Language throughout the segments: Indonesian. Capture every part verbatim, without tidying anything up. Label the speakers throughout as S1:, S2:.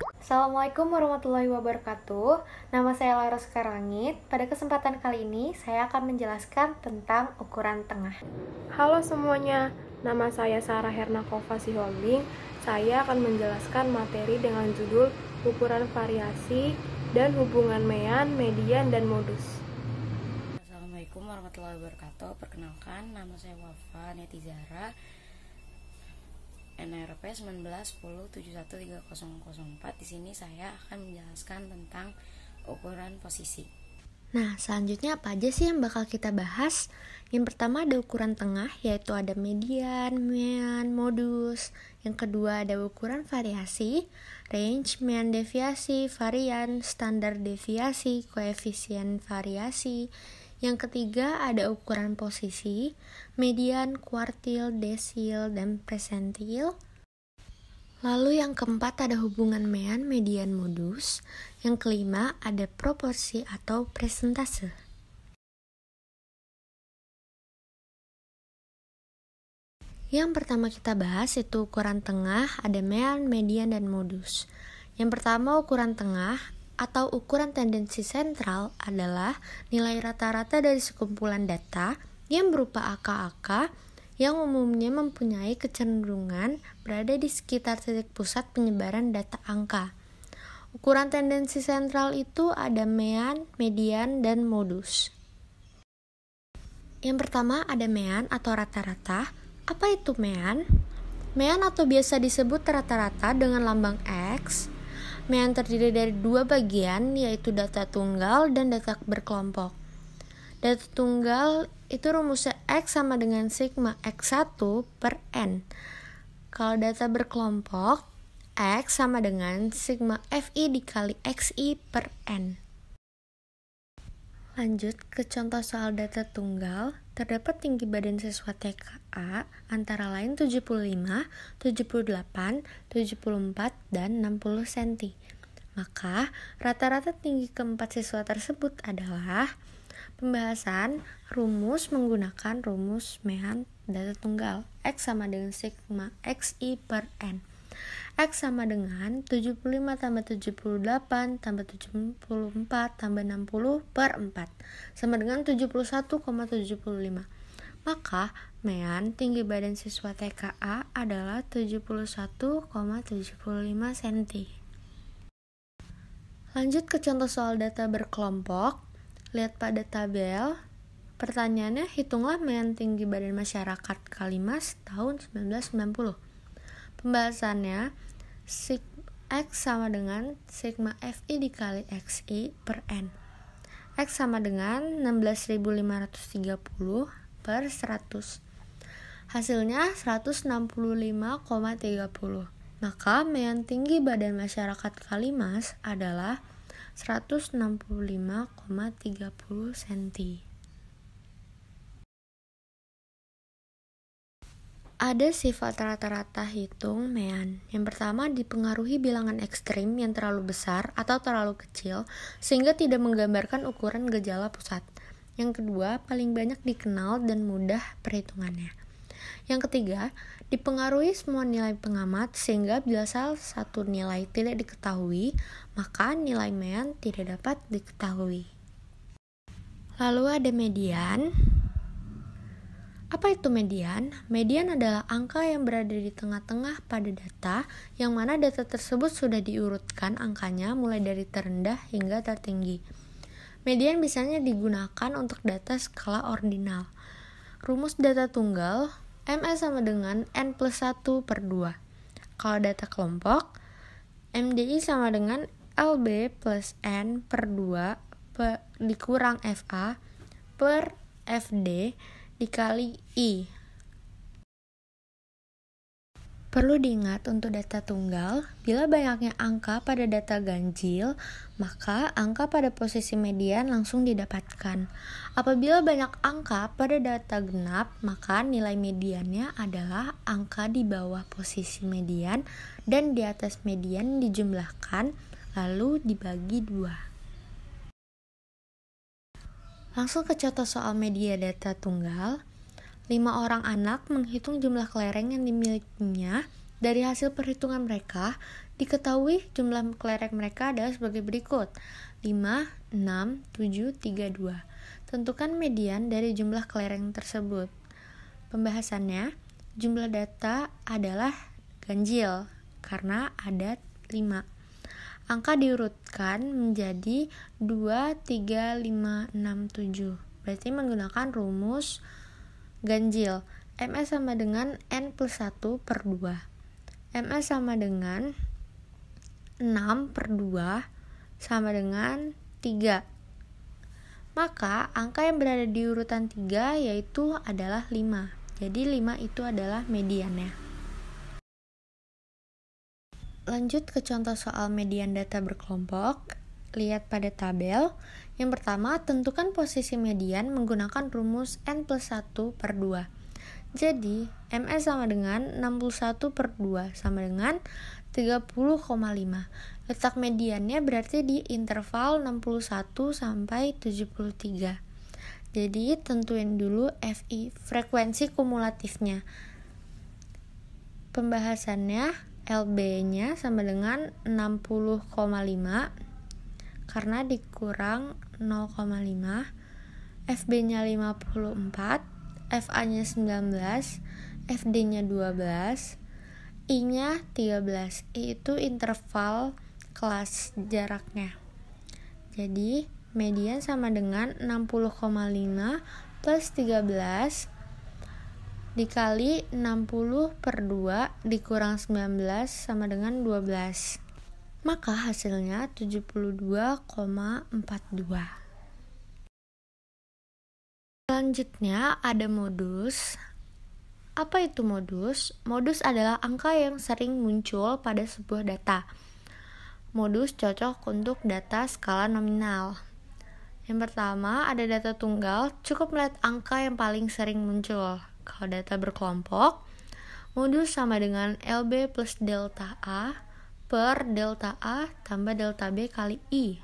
S1: Assalamualaikum warahmatullahi wabarakatuh. Nama saya Laras Karangit. Pada kesempatan kali ini, saya akan menjelaskan tentang ukuran tengah.
S2: Halo semuanya, nama saya Sarah Hernakova Sihombing. Saya akan menjelaskan materi dengan judul ukuran variasi dan hubungan mean, median, dan modus.
S3: Assalamualaikum warahmatullahi wabarakatuh. Perkenalkan, nama saya Wafa Netizara, N R P sembilan belas sepuluh tujuh satu tiga nol nol empat. Di sini saya akan menjelaskan tentang ukuran posisi.
S1: Nah, selanjutnya apa aja sih yang bakal kita bahas? Yang pertama ada ukuran tengah, yaitu ada median, mean, modus. Yang kedua ada ukuran variasi, range, mean deviasi, varian, standar deviasi, koefisien variasi. Yang ketiga ada ukuran posisi, median, kuartil, desil, dan persentil. Lalu yang keempat ada hubungan mean, median, modus. Yang kelima ada proporsi atau presentase. Yang pertama kita bahas itu ukuran tengah, ada mean, median, dan modus. Yang pertama ukuran tengah atau ukuran tendensi sentral adalah nilai rata-rata dari sekumpulan data yang berupa angka-angka yang umumnya mempunyai kecenderungan berada di sekitar titik pusat penyebaran data angka. Ukuran tendensi sentral itu ada mean, median, dan modus. Yang pertama ada mean atau rata-rata. Apa itu mean? Mean atau biasa disebut rata-rata dengan lambang X. Mean terdiri dari dua bagian, yaitu data tunggal dan data berkelompok. Data tunggal itu rumusnya X sama dengan sigma X satu per N. Kalau data berkelompok, X sama dengan sigma F I dikali X I per N. Lanjut ke contoh soal data tunggal. Terdapat tinggi badan siswa T K A antara lain tujuh puluh lima, tujuh puluh delapan, tujuh puluh empat, dan enam puluh sentimeter. Maka, rata-rata tinggi keempat siswa tersebut adalah pembahasan rumus menggunakan rumus mean data tunggal. X sama dengan sigma X I per N. X sama dengan tujuh puluh lima tambah tujuh puluh delapan tambah tujuh puluh empat tambah enam puluh per empat sama dengan tujuh puluh satu koma tujuh lima. Maka mean tinggi badan siswa T K A adalah tujuh puluh satu koma tujuh lima sentimeter. Lanjut ke contoh soal data berkelompok. Lihat pada tabel. Pertanyaannya, hitunglah mean tinggi badan masyarakat Kalimas tahun seribu sembilan ratus sembilan puluh. Pembahasannya, sig X sama dengan sigma F I dikali X I per N. X sama dengan enam belas ribu lima ratus tiga puluh per seratus. Hasilnya seratus enam puluh lima koma tiga puluh. Maka mean tinggi badan masyarakat Kalimas adalah seratus enam puluh lima koma tiga puluh sentimeter. Ada sifat rata-rata hitung mean. Yang pertama dipengaruhi bilangan ekstrim yang terlalu besar atau terlalu kecil sehingga tidak menggambarkan ukuran gejala pusat. Yang kedua, paling banyak dikenal dan mudah perhitungannya. Yang ketiga, dipengaruhi semua nilai pengamat sehingga bila salah satu nilai tidak diketahui, maka nilai mean tidak dapat diketahui. Lalu ada median. Apa itu median? Median adalah angka yang berada di tengah-tengah pada data, yang mana data tersebut sudah diurutkan angkanya mulai dari terendah hingga tertinggi. Median biasanya digunakan untuk data skala ordinal. Rumus data tunggal, M S sama dengan N plus satu per dua. Kalau data kelompok, M D I sama dengan L B plus N per dua per, dikurang F A per F D dikali I. Perlu diingat untuk data tunggal, bila banyaknya angka pada data ganjil, maka angka pada posisi median langsung didapatkan. Apabila banyak angka pada data genap, maka nilai mediannya adalah angka di bawah posisi median dan di atas median dijumlahkan lalu dibagi dua. Langsung ke contoh soal media data tunggal. Lima orang anak menghitung jumlah kelereng yang dimilikinya. Dari hasil perhitungan mereka, Diketahui jumlah kelereng mereka adalah sebagai berikut: lima, enam, tujuh, tiga, dua. Tentukan median dari jumlah kelereng tersebut. Pembahasannya, jumlah data adalah ganjil karena ada lima. Angka diurutkan menjadi dua, tiga, lima, enam, tujuh. Berarti menggunakan rumus ganjil. M S sama dengan N plus satu per dua. M S sama dengan enam per dua sama dengan tiga. Maka angka yang berada di urutan tiga yaitu adalah lima. Jadi lima itu adalah mediannya. Lanjut ke contoh soal median data berkelompok. Lihat pada tabel. Yang pertama, tentukan posisi median menggunakan rumus N plus satu per dua. Jadi, M S sama dengan enam puluh satu per dua sama dengan tiga puluh koma lima. Letak mediannya berarti di interval enam puluh satu sampai tujuh puluh tiga. Jadi, tentuin dulu F I, frekuensi kumulatifnya. Pembahasannya, L B-nya sama dengan enam puluh koma lima karena dikurang nol koma lima. F B-nya lima puluh empat. F A-nya sembilan belas, F D-nya dua belas, I-nya tiga belas. I itu interval kelas jaraknya. Jadi, median sama dengan enam puluh koma lima plus tiga belas dikali enam puluh per dua dikurang sembilan belas sama dengan dua belas. Maka hasilnya tujuh puluh dua koma empat dua. Selanjutnya ada modus. Apa itu modus? Modus adalah angka yang sering muncul pada sebuah data. Modus cocok untuk data skala nominal. Yang pertama, ada data tunggal, cukup melihat angka yang paling sering muncul. Kalau data berkelompok, modus sama dengan L B plus delta A per delta A tambah delta B kali I.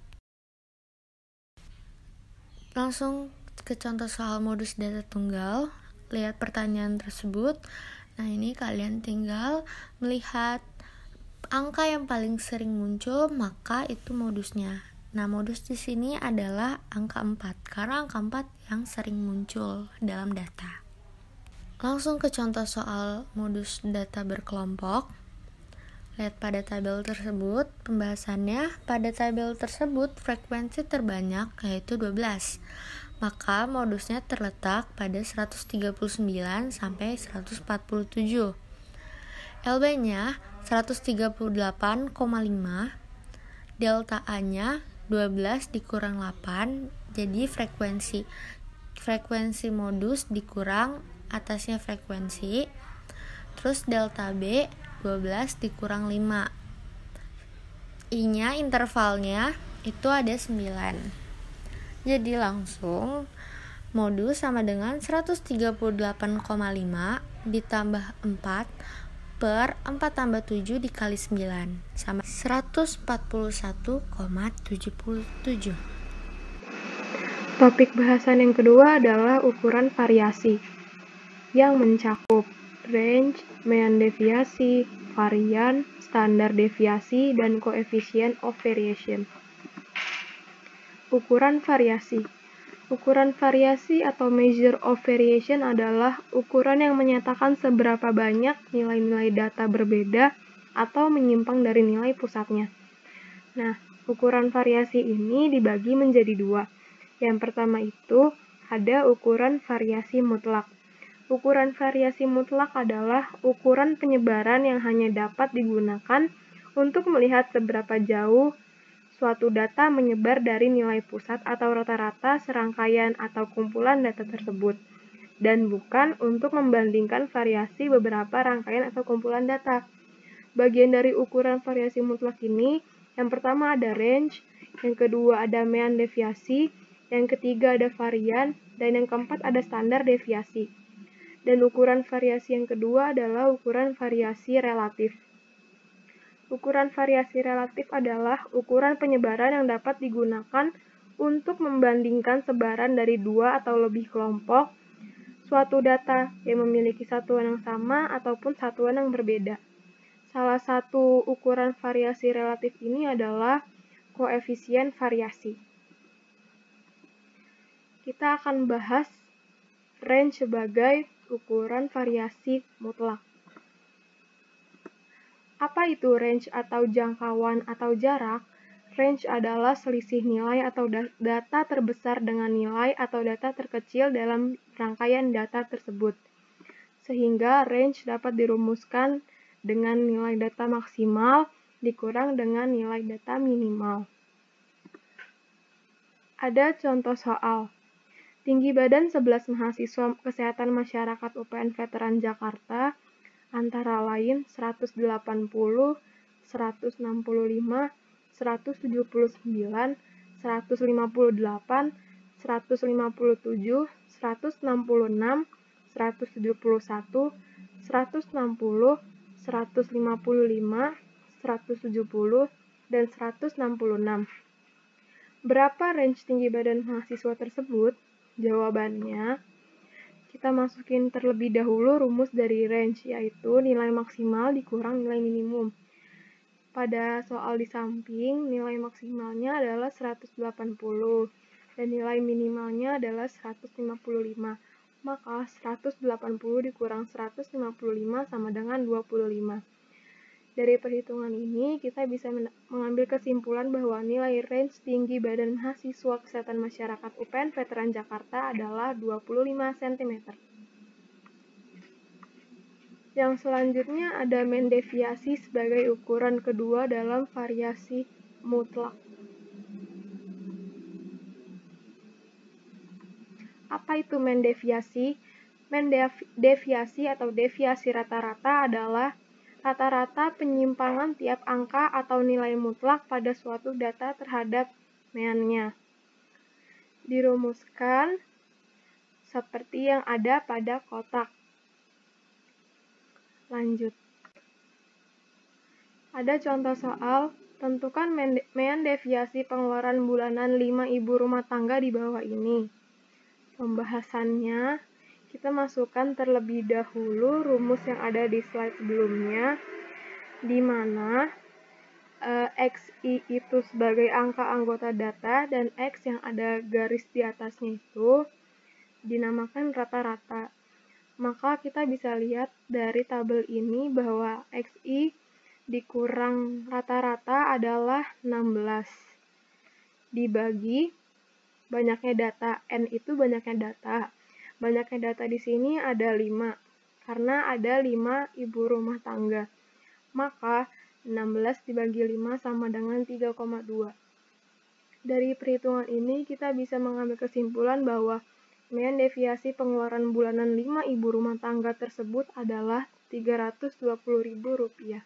S1: Langsung ke contoh soal modus data tunggal. Lihat pertanyaan tersebut. Nah, ini kalian tinggal melihat angka yang paling sering muncul, maka itu modusnya. Nah, modus di sini adalah angka empat karena angka empat yang sering muncul dalam data. Langsung ke contoh soal modus data berkelompok. Lihat pada tabel tersebut. Pembahasannya, pada tabel tersebut frekuensi terbanyak yaitu dua belas. Maka modusnya terletak pada seratus tiga puluh sembilan sampai seratus empat puluh tujuh. L B-nya seratus tiga puluh delapan koma lima, delta A-nya dua belas dikurang delapan, jadi frekuensi frekuensi modus dikurang atasnya frekuensi. Terus delta B dua belas dikurang lima. I-nya intervalnya itu ada sembilan. Jadi langsung modus sama dengan seratus tiga puluh delapan koma lima ditambah empat per empat tambah tujuh dikali sembilan sama seratus empat puluh satu koma tujuh tujuh.
S2: Topik bahasan yang kedua adalah ukuran variasi yang mencakup range, mean deviasi, varian, standar deviasi, dan koefisien of variation. Ukuran variasi. Ukuran variasi atau measure of variation adalah ukuran yang menyatakan seberapa banyak nilai-nilai data berbeda atau menyimpang dari nilai pusatnya. Nah, ukuran variasi ini dibagi menjadi dua. Yang pertama itu ada ukuran variasi mutlak. Ukuran variasi mutlak adalah ukuran penyebaran yang hanya dapat digunakan untuk melihat seberapa jauh suatu data menyebar dari nilai pusat atau rata-rata serangkaian atau kumpulan data tersebut, dan bukan untuk membandingkan variasi beberapa rangkaian atau kumpulan data. Bagian dari ukuran variasi mutlak ini, yang pertama ada range, yang kedua ada mean deviasi, yang ketiga ada varian, dan yang keempat ada standar deviasi. Dan ukuran variasi yang kedua adalah ukuran variasi relatif. Ukuran variasi relatif adalah ukuran penyebaran yang dapat digunakan untuk membandingkan sebaran dari dua atau lebih kelompok suatu data yang memiliki satuan yang sama ataupun satuan yang berbeda. Salah satu ukuran variasi relatif ini adalah koefisien variasi. Kita akan bahas range sebagai ukuran variasi mutlak. Apa itu range atau jangkauan atau jarak? Range adalah selisih nilai atau data terbesar dengan nilai atau data terkecil dalam rangkaian data tersebut. Sehingga range dapat dirumuskan dengan nilai data maksimal dikurang dengan nilai data minimal. Ada contoh soal. Tinggi badan sebelas mahasiswa kesehatan masyarakat U P N Veteran Jakarta antara lain seratus delapan puluh, seratus enam puluh lima, seratus tujuh puluh sembilan, seratus lima puluh delapan, seratus lima puluh tujuh, seratus enam puluh enam, seratus tujuh puluh satu, seratus enam puluh, seratus lima puluh lima, seratus tujuh puluh, dan seratus enam puluh enam. Berapa range tinggi badan mahasiswa tersebut? Jawabannya, kita masukin terlebih dahulu rumus dari range, yaitu nilai maksimal dikurang nilai minimum. Pada soal di samping, nilai maksimalnya adalah seratus delapan puluh, dan nilai minimalnya adalah seratus lima puluh lima. Maka seratus delapan puluh dikurang seratus lima puluh lima sama dengan dua puluh lima. Dari perhitungan ini, kita bisa mengambil kesimpulan bahwa nilai range tinggi badan mahasiswa kesehatan masyarakat U P N Veteran Jakarta adalah dua puluh lima sentimeter. Yang selanjutnya ada mean deviasi sebagai ukuran kedua dalam variasi mutlak. Apa itu mean deviasi? Mean deviasi atau deviasi rata-rata adalah rata-rata penyimpangan tiap angka atau nilai mutlak pada suatu data terhadap mean-nya. Dirumuskan seperti yang ada pada kotak. Lanjut. Ada contoh soal, tentukan mean deviasi pengeluaran bulanan lima ibu rumah tangga di bawah ini. Pembahasannya, kita masukkan terlebih dahulu rumus yang ada di slide sebelumnya, di mana e, X I itu sebagai angka anggota data dan X yang ada garis di atasnya itu dinamakan rata-rata. Maka kita bisa lihat dari tabel ini bahwa X I dikurang rata-rata adalah enam belas. Dibagi banyaknya data, N itu banyaknya data. Banyaknya data di sini ada lima, karena ada lima ibu rumah tangga. Maka enam belas dibagi lima sama dengan tiga koma dua. Dari perhitungan ini kita bisa mengambil kesimpulan bahwa mean deviasi pengeluaran bulanan lima ibu rumah tangga tersebut adalah tiga ratus dua puluh ribu rupiah.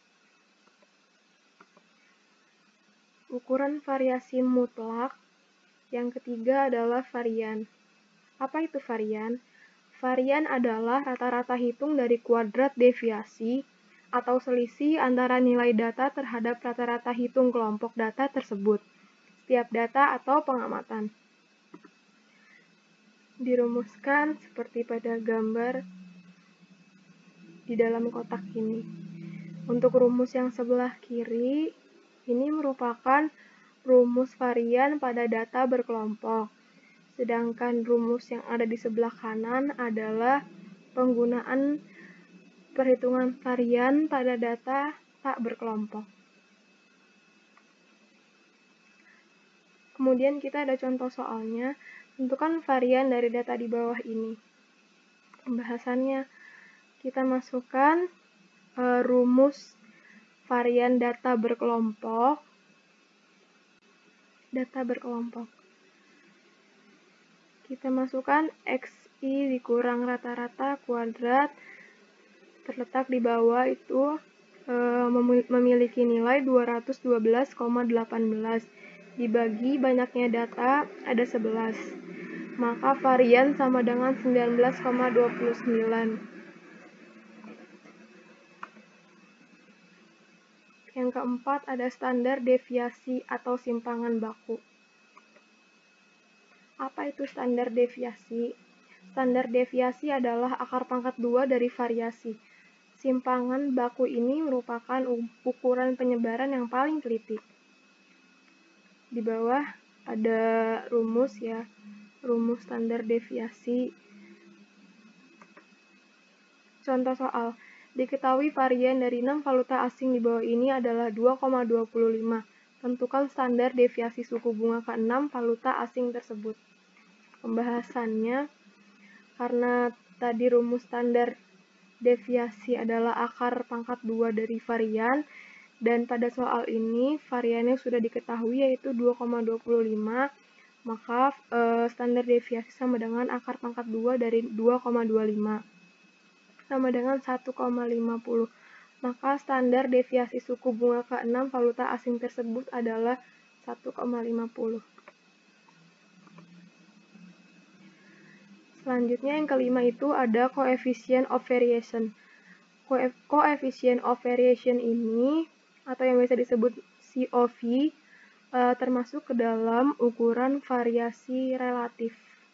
S2: Ukuran variasi mutlak yang ketiga adalah varian. Apa itu varian? Varian adalah rata-rata hitung dari kuadrat deviasi atau selisih antara nilai data terhadap rata-rata hitung kelompok data tersebut, setiap data atau pengamatan. Dirumuskan seperti pada gambar di dalam kotak ini. Untuk rumus yang sebelah kiri, ini merupakan rumus varian pada data berkelompok. Sedangkan rumus yang ada di sebelah kanan adalah penggunaan perhitungan varian pada data tak berkelompok. Kemudian kita ada contoh soalnya, tentukan varian dari data di bawah ini. Pembahasannya, kita masukkan e, rumus varian data berkelompok. Data berkelompok. Kita masukkan X I dikurang rata-rata kuadrat, terletak di bawah itu e, memiliki nilai dua ratus dua belas koma satu delapan, dibagi banyaknya data ada sebelas, maka varian sama dengan sembilan belas koma dua sembilan. Yang keempat ada standar deviasi atau simpangan baku. Apa itu standar deviasi? Standar deviasi adalah akar pangkat dua dari variasi. Simpangan baku ini merupakan ukuran penyebaran yang paling teliti. Di bawah ada rumus ya, rumus standar deviasi. Contoh soal, diketahui varian dari enam valuta asing di bawah ini adalah dua koma dua lima. Tentukan standar deviasi suku bunga keenam valuta asing tersebut. Pembahasannya, karena tadi rumus standar deviasi adalah akar pangkat dua dari varian, dan pada soal ini variannya sudah diketahui yaitu dua koma dua lima, maka e, standar deviasi sama dengan akar pangkat dua dari dua koma dua lima sama dengan satu koma lima nol. Maka standar deviasi suku bunga keenam valuta asing tersebut adalah satu koma lima nol. Selanjutnya yang kelima itu ada coefficient of variation. Coefficient of variation ini atau yang biasa disebut C O V e, termasuk ke dalam ukuran variasi relatif.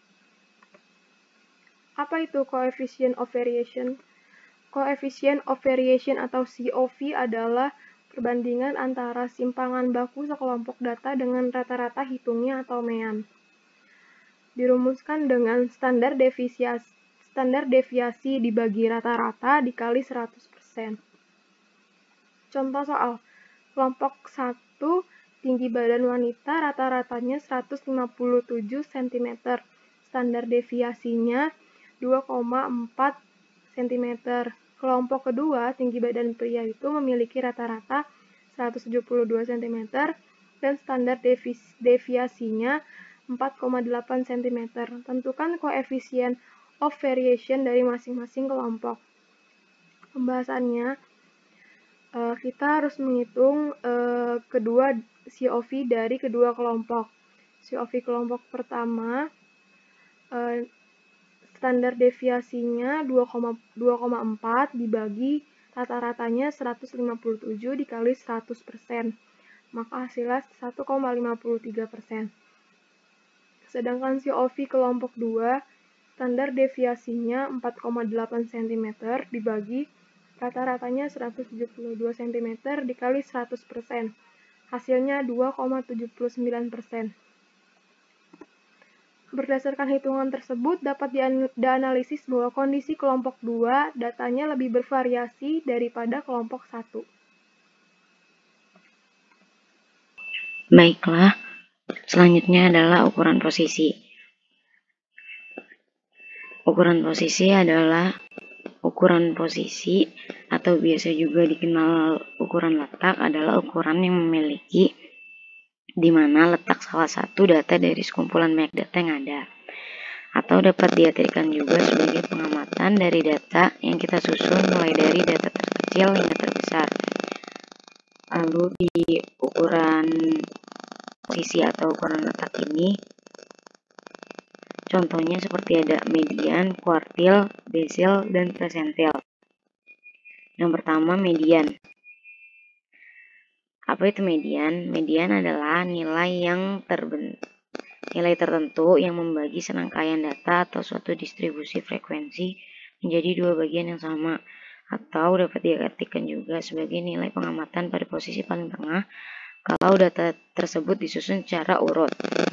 S2: Apa itu coefficient of variation? Coefficient of variation atau C O V adalah perbandingan antara simpangan baku sekelompok data dengan rata-rata hitungnya atau mean. Dirumuskan dengan standar deviasi, standar deviasi dibagi rata-rata dikali seratus persen. Contoh soal, kelompok satu tinggi badan wanita rata-ratanya seratus lima puluh tujuh sentimeter, standar deviasinya dua koma empat sentimeter. Kelompok kedua tinggi badan pria itu memiliki rata-rata seratus tujuh puluh dua sentimeter dan standar deviasinya empat koma delapan sentimeter. Tentukan koefisien of variation dari masing-masing kelompok. Pembahasannya, kita harus menghitung kedua C O V dari kedua kelompok. C O V kelompok pertama, standar deviasinya dua koma empat dibagi rata-ratanya seratus lima puluh tujuh dikali seratus persen. Maka hasilnya satu koma lima tiga persen. Sedangkan C O V kelompok dua, standar deviasinya empat koma delapan sentimeter dibagi rata-ratanya seratus tujuh puluh dua sentimeter dikali seratus persen. Hasilnya dua koma tujuh sembilan persen. Berdasarkan hitungan tersebut, dapat dianalisis bahwa kondisi kelompok dua datanya lebih bervariasi daripada kelompok satu.
S3: Baiklah, selanjutnya adalah ukuran posisi. Ukuran posisi adalah ukuran posisi atau biasa juga dikenal ukuran letak adalah ukuran yang memiliki di mana letak salah satu data dari sekumpulan banyak data yang ada, atau dapat diartikan juga sebagai pengamatan dari data yang kita susun mulai dari data terkecil hingga terbesar. Lalu di ukuran posisi atau ukuran letak ini contohnya seperti ada median, kuartil, desil, dan persentil. Yang pertama, median. Apa itu median? Median adalah nilai yang terbentuk, nilai tertentu yang membagi serangkaian data atau suatu distribusi frekuensi menjadi dua bagian yang sama, atau dapat diartikan juga sebagai nilai pengamatan pada posisi paling tengah kalau data tersebut disusun secara urut.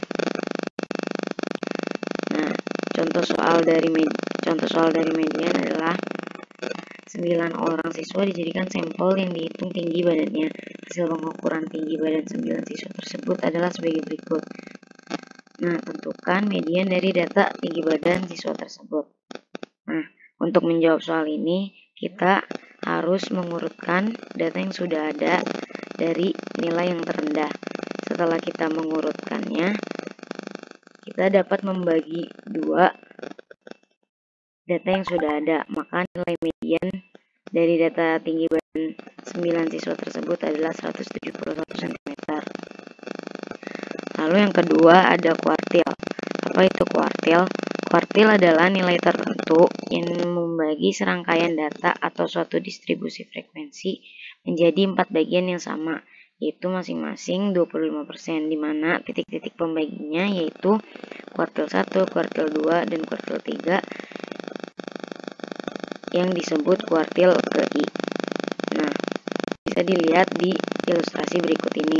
S3: Nah, contoh soal dari med- contoh soal dari median adalah sembilan orang siswa dijadikan sampel yang dihitung tinggi badannya. Hasil pengukuran tinggi badan sembilan siswa tersebut adalah sebagai berikut. Nah, tentukan median dari data tinggi badan siswa tersebut. Nah, untuk menjawab soal ini, kita harus mengurutkan data yang sudah ada dari nilai yang terendah. Setelah kita mengurutkannya, kita dapat membagi dua data yang sudah ada. Maka nilai median dari data tinggi badan sembilan siswa tersebut adalah seratus tujuh puluh satu sentimeter. Lalu yang kedua ada kuartil. Apa itu kuartil? Kuartil adalah nilai tertentu yang membagi serangkaian data atau suatu distribusi frekuensi menjadi empat bagian yang sama, yaitu masing-masing dua puluh lima persen, di mana titik-titik pembaginya yaitu kuartil satu, kuartil dua, dan kuartil tiga yang disebut kuartil ke I. Nah, bisa dilihat di ilustrasi berikut ini.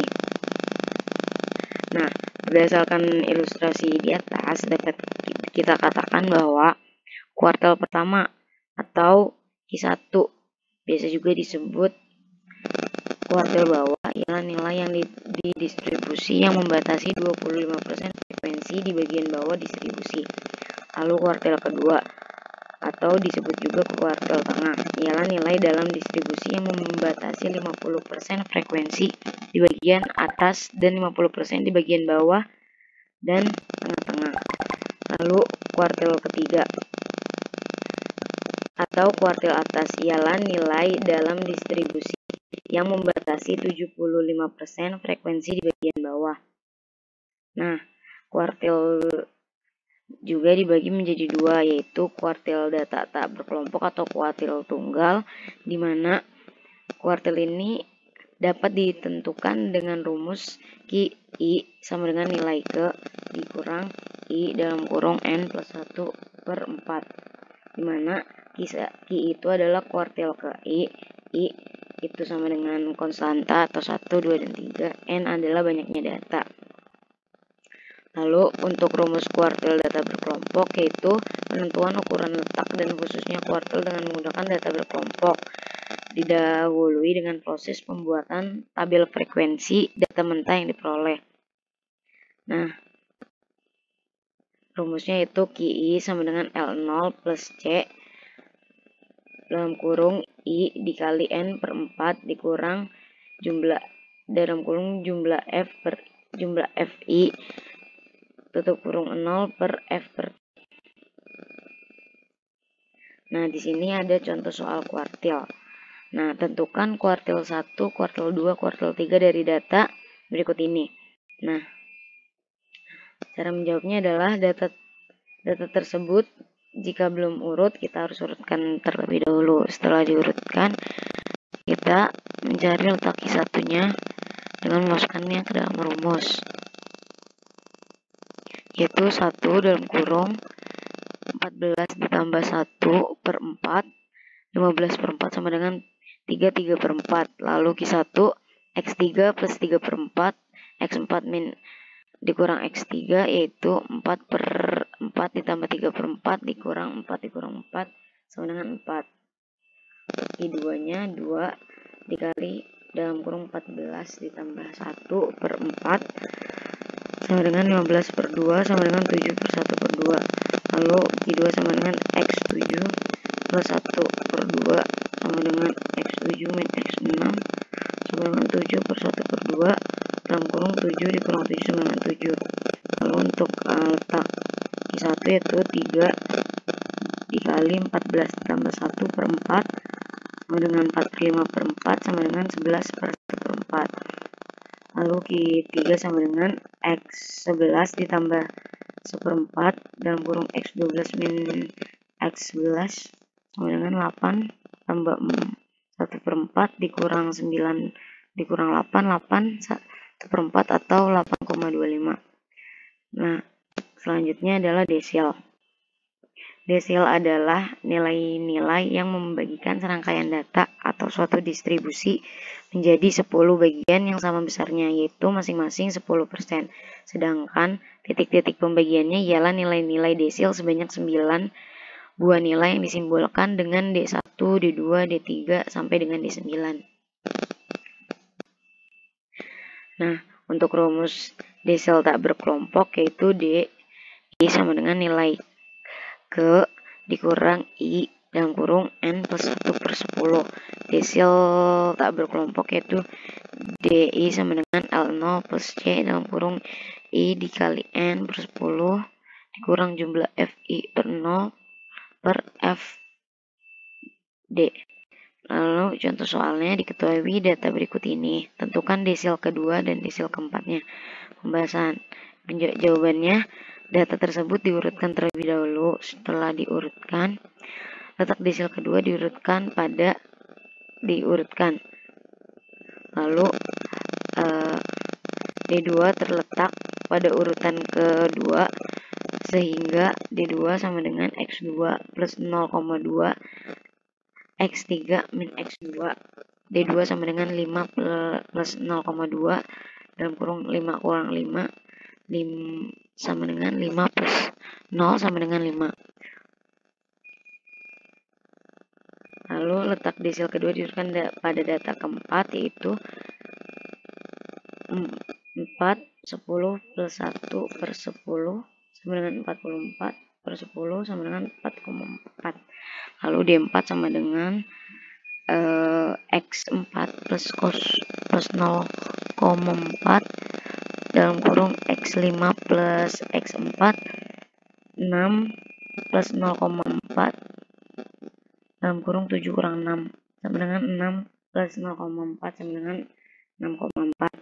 S3: Nah, berdasarkan ilustrasi di atas, dapat kita katakan bahwa kuartil pertama atau Q satu, biasa juga disebut kuartil bawah, ialah nilai yang didistribusi yang membatasi dua puluh lima persen frekuensi di bagian bawah distribusi. Lalu kuartil kedua atau disebut juga kuartil tengah, ialah nilai dalam distribusi yang membatasi lima puluh persen frekuensi di bagian atas dan lima puluh persen di bagian bawah dan tengah-tengah. Lalu kuartil ketiga atau kuartil atas ialah nilai dalam distribusi yang membatasi tujuh puluh lima persen frekuensi di bagian bawah. Nah, kuartil juga dibagi menjadi dua, yaitu kuartil data tak berkelompok atau kuartil tunggal, di mana kuartil ini dapat ditentukan dengan rumus Q I sama dengan nilai ke dikurang I dalam kurung N plus satu per empat, di mana Q itu adalah kuartil ke I, I itu sama dengan konstanta atau satu, dua, dan tiga, N adalah banyaknya data. Lalu untuk rumus kuartil data berkelompok, yaitu penentuan ukuran letak dan khususnya kuartil dengan menggunakan data berkelompok, didahului dengan proses pembuatan tabel frekuensi data mentah yang diperoleh. Nah, rumusnya itu Q I sama dengan L nol plus C dalam kurung I dikali N per empat dikurang jumlah dalam kurung jumlah F per jumlah F I tutup kurung nol per F per. Nah, di sini ada contoh soal kuartil. Nah, tentukan kuartil satu, kuartil dua, kuartil tiga dari data berikut ini. Nah, cara menjawabnya adalah data data tersebut jika belum urut, kita harus urutkan terlebih dahulu. Setelah diurutkan, kita mencari letak Q satunya dengan memasukkannya ke dalam rumus, yaitu satu dalam kurung empat belas ditambah satu per empat, lima belas per empat sama dengan tiga, tiga per empat. Lalu Q satu, X tiga plus tiga per empat, X empat min dikurang X tiga, yaitu empat per empat ditambah tiga per empat dikurang empat dikurang empat sama dengan empat. Q dua nya dua dikali dalam kurung empat belas ditambah satu per empat sama dengan lima belas per dua sama dengan tujuh per satu per dua. Lalu Q dua sama dengan X tujuh plus satu per dua sama dengan X tujuh min X enam sama dengan tujuh per satu per dua dalam kurung tujuh dikurang tujuh sama dengan tujuh. Lalu untuk uh, letak Q satu yaitu tiga dikali empat belas ditambah satu per empat sama dengan empat per lima per empat sama dengan sebelas per satu per empat. Lalu Q tiga sama dengan X sebelas ditambah seperempat dalam kurung X dua belas min X sebelas sama dengan delapan tambah satu per empat dikurang sembilan dikurang delapan, delapan satu per empat atau delapan koma dua lima. Nah, selanjutnya adalah desil. Desil adalah nilai-nilai yang membagikan serangkaian data atau suatu distribusi menjadi sepuluh bagian yang sama besarnya, yaitu masing-masing sepuluh persen. Sedangkan titik-titik pembagiannya ialah nilai-nilai desil sebanyak sembilan buah nilai yang disimbolkan dengan D satu, D dua, D tiga sampai dengan D sembilan. Nah, untuk rumus desil tak berkelompok yaitu D I sama dengan nilai ke dikurang I dalam kurung N plus satu per sepuluh. Desil tak berkelompok yaitu D I sama dengan L nol plus C dalam kurung I dikali N per sepuluh dikurang jumlah F I per nol per F D. Lalu contoh soalnya diketahui data berikut ini. Tentukan desil kedua dan desil keempatnya. Pembahasan. Jawabannya, data tersebut diurutkan terlebih dahulu. Setelah diurutkan, letak desil kedua diurutkan pada diurutkan. Lalu eh, D dua terletak pada urutan kedua sehingga D dua sama dengan X dua plus nol koma dua X tiga min X dua. D dua sama dengan lima plus nol koma dua dalam kurung lima kurang lima, lima sama dengan lima plus nol sama dengan lima. Lalu letak desil kedua diurutkan pada data keempat, yaitu empat, sepuluh plus satu per sepuluh sama dengan empat puluh empat per sepuluh sama dengan empat koma empat. Lalu D empat sama dengan uh, X empat plus cos plus nol koma empat dalam kurung X lima plus X empat, enam plus nol koma empat dalam kurung tujuh kurang enam sama dengan enam plus nol koma empat sama dengan enam koma empat.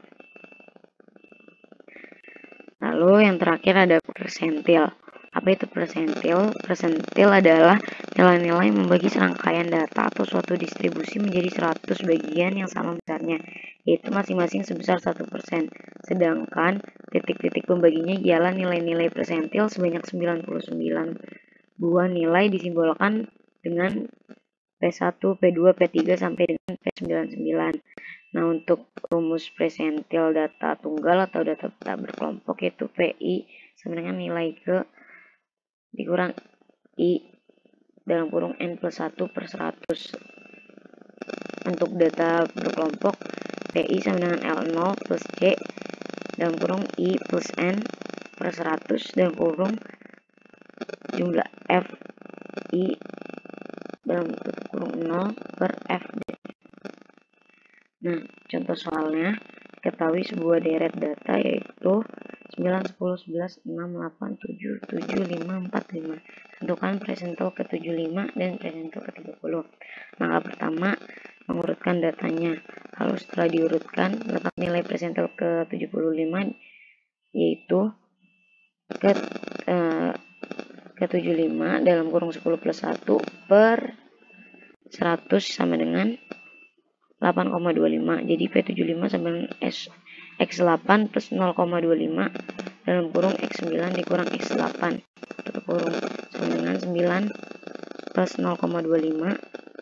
S3: Lalu yang terakhir ada persentil. Apa itu persentil? Persentil adalah nilai-nilai membagi serangkaian data atau suatu distribusi menjadi seratus bagian yang sama besarnya, yaitu masing-masing sebesar satu persen. Sedangkan titik-titik pembaginya ialah nilai-nilai persentil sebanyak sembilan puluh sembilan buah nilai disimbolkan dengan P satu, P dua, P tiga sampai dengan P sembilan puluh sembilan. Nah, untuk rumus persentil data tunggal atau data tak berkelompok yaitu P I sama dengan nilai ke dikurang I dalam kurung N plus satu per seratus. Untuk data berkelompok P I sama dengan L nol plus C dalam kurung I plus N per seratus dalam kurung jumlah F I dalam kurung nol per F D. Nah, contoh soalnya, ketahui sebuah deret data yaitu sembilan, sepuluh, sebelas, enam, delapan, tujuh, tujuh, lima, empat, lima. Tentukan persentil ke tujuh puluh lima dan persentil ke tiga puluh. Langkah pertama, mengurutkan datanya. Lalu setelah diurutkan, letak nilai persentil ke tujuh puluh lima yaitu ke, eh, ke tujuh puluh lima dalam kurung sepuluh plus satu per seratus sama dengan delapan koma dua lima. Jadi P tujuh puluh lima sama dengan S, X delapan plus nol koma dua lima dalam kurung X sembilan dikurang X delapan tutup kurung sama dengan sembilan plus nol koma dua lima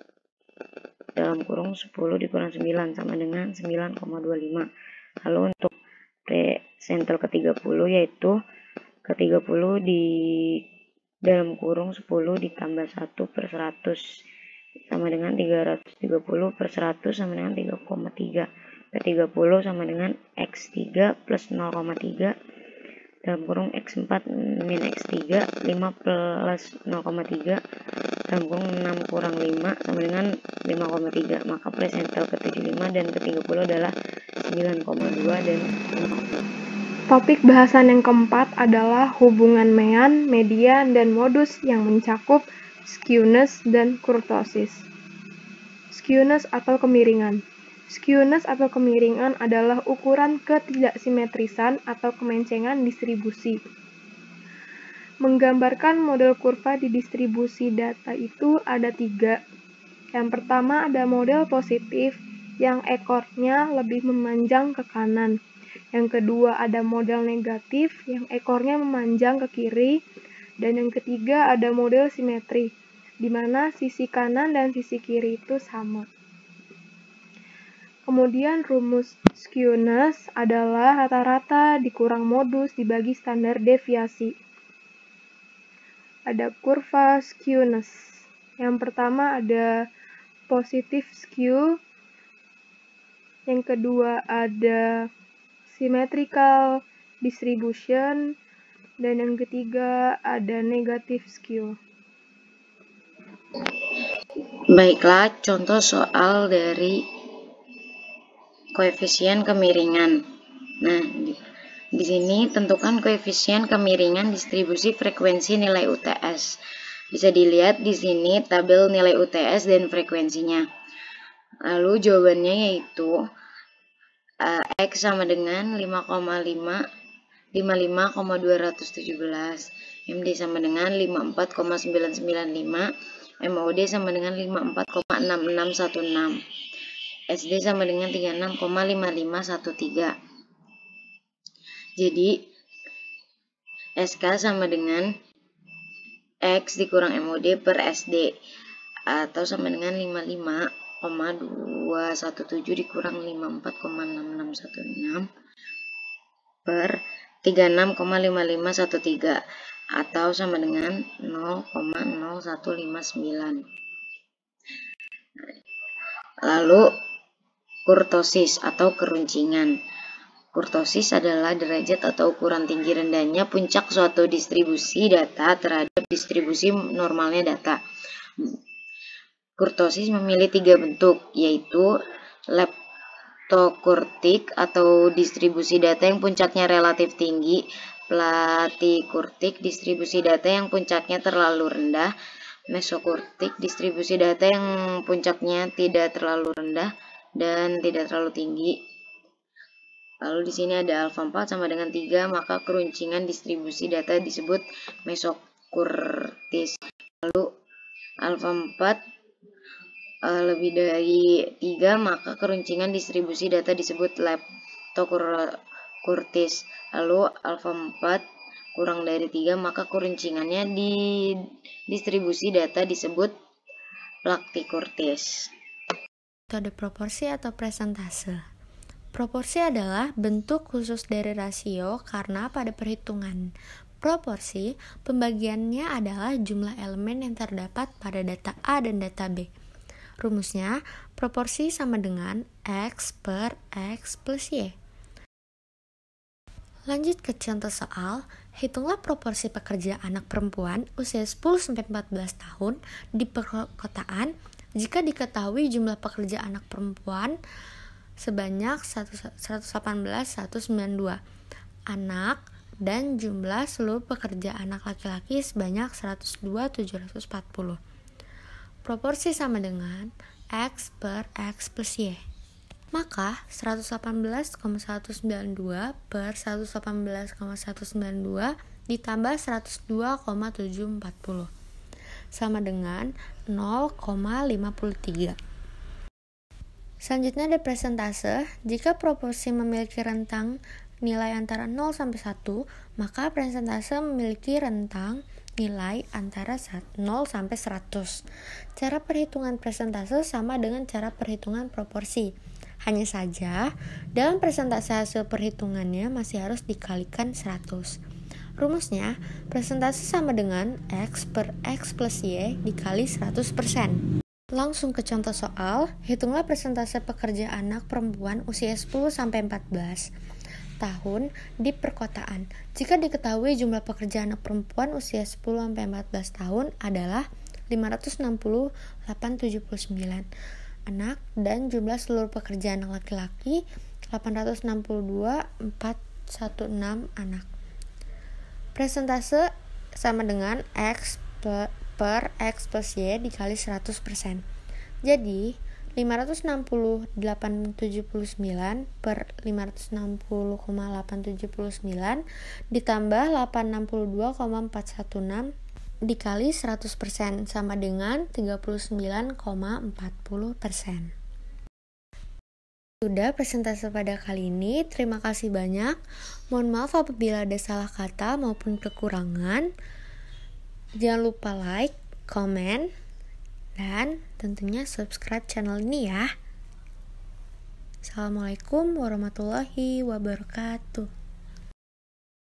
S3: dalam kurung sepuluh dikurang sembilan sama dengan sembilan koma dua lima. Lalu untuk persentil ke tiga puluh yaitu ke tiga puluh di dalam kurung sepuluh ditambah satu per seratus sama dengan tiga ratus tiga puluh per seratus sama dengan tiga koma tiga. Ke tiga puluh sama dengan X tiga plus nol koma tiga dalam kurung X empat min X tiga, lima plus nol koma tiga dalam kurung enam kurang lima sama dengan lima koma tiga. Maka persentil ke tujuh puluh lima dan ke tiga puluh adalah sembilan koma dua dan lima.
S2: Topik bahasan yang keempat adalah hubungan mean, median, dan modus yang mencakup skewness dan kurtosis. Skewness atau kemiringan. Skewness atau kemiringan adalah ukuran ketidaksimetrisan atau kemencengan distribusi. Menggambarkan model kurva di distribusi data itu ada tiga. Yang pertama ada model positif yang ekornya lebih memanjang ke kanan. Yang kedua ada model negatif yang ekornya memanjang ke kiri. Dan yang ketiga ada model simetri, di mana sisi kanan dan sisi kiri itu sama. Kemudian rumus skewness adalah rata-rata dikurang modus dibagi standar deviasi. Ada kurva skewness. Yang pertama ada positive skew. Yang kedua ada symmetrical distribution. Dan yang ketiga ada negative skew.
S3: Baiklah, contoh soal dari koefisien kemiringan. Nah, di, di sini tentukan koefisien kemiringan distribusi frekuensi nilai U T S. Bisa dilihat di sini tabel nilai U T S dan frekuensinya. Lalu jawabannya yaitu uh, X sama dengan lima koma lima lima puluh lima koma dua tujuh nol, M D sama dengan lima puluh empat koma sembilan sembilan lima, M O D sama dengan lima puluh empat koma enam enam satu enam, S D sama dengan tiga puluh enam koma lima lima satu tiga. Jadi S K sama dengan X dikurang M O D per S D. atau sama dengan lima puluh lima koma dua satu tujuh dikurang lima puluh empat koma enam enam satu enam per tiga puluh enam koma lima lima satu tiga atau sama dengan nol koma nol satu lima sembilan. Lalu kurtosis atau keruncingan. Kurtosis adalah derajat atau ukuran tinggi rendahnya puncak suatu distribusi data terhadap distribusi normalnya data. Kurtosis memiliki tiga bentuk, yaitu leptokurtik atau distribusi data yang puncaknya relatif tinggi, platikurtik distribusi data yang puncaknya terlalu rendah, mesokurtik distribusi data yang puncaknya tidak terlalu rendah dan tidak terlalu tinggi. Lalu di sini ada alfa empat sama dengan tiga, maka keruncingan distribusi data disebut mesokurtis. Lalu alfa empat uh, lebih dari tiga, maka keruncingan distribusi data disebut leptokurtis. Lalu alfa empat kurang dari tiga, maka keruncingannya di distribusi data disebut platikurtis.
S1: Metode proporsi atau presentase. Proporsi adalah bentuk khusus dari rasio karena pada perhitungan proporsi, pembagiannya adalah jumlah elemen yang terdapat pada data A dan data B. Rumusnya, proporsi sama dengan X per X plus Y. Lanjut ke contoh soal, hitunglah proporsi pekerja anak perempuan usia sepuluh sampai empat belas tahun di perkotaan jika diketahui jumlah pekerja anak perempuan sebanyak seratus delapan belas ribu seratus sembilan puluh dua anak dan jumlah seluruh pekerja anak laki-laki sebanyak seratus dua ribu tujuh ratus empat puluh. Proporsi sama dengan X per X plus Y. Maka seratus delapan belas koma seratus sembilan puluh dua per seratus delapan belas koma seratus sembilan puluh dua ditambah seratus dua koma tujuh empat puluh sama dengan nol koma lima tiga. Selanjutnya ada presentase. Jika proporsi memiliki rentang nilai antara nol sampai satu, maka presentase memiliki rentang nilai antara nol sampai seratus. Cara perhitungan presentase sama dengan cara perhitungan proporsi. Hanya saja, dalam presentase hasil perhitungannya masih harus dikalikan seratus. Rumusnya, presentase sama dengan X per X plus Y dikali seratus persen. Langsung ke contoh soal, hitunglah persentase pekerja anak perempuan usia sepuluh sampai empat belas tahun di perkotaan. Jika diketahui jumlah pekerja anak perempuan usia sepuluh sampai empat belas tahun adalah lima ratus enam puluh delapan ribu tujuh puluh sembilan anak dan jumlah seluruh pekerja anak laki-laki delapan ratus enam puluh dua ribu empat ratus enam belas anak. Presentase sama dengan X per per X plus Y dikali seratus persen. Jadi, lima ratus enam puluh delapan ribu tujuh puluh sembilan per lima ratus enam puluh koma delapan tujuh sembilan ditambah delapan ratus enam puluh dua koma empat satu enam dikali seratus persen sama dengan tiga puluh sembilan koma empat puluh persen. Sudah presentase pada kali ini. Terima kasih banyak. Mohon maaf apabila ada salah kata maupun kekurangan. Jangan lupa like, komen, dan tentunya subscribe channel ini ya. Assalamualaikum warahmatullahi wabarakatuh.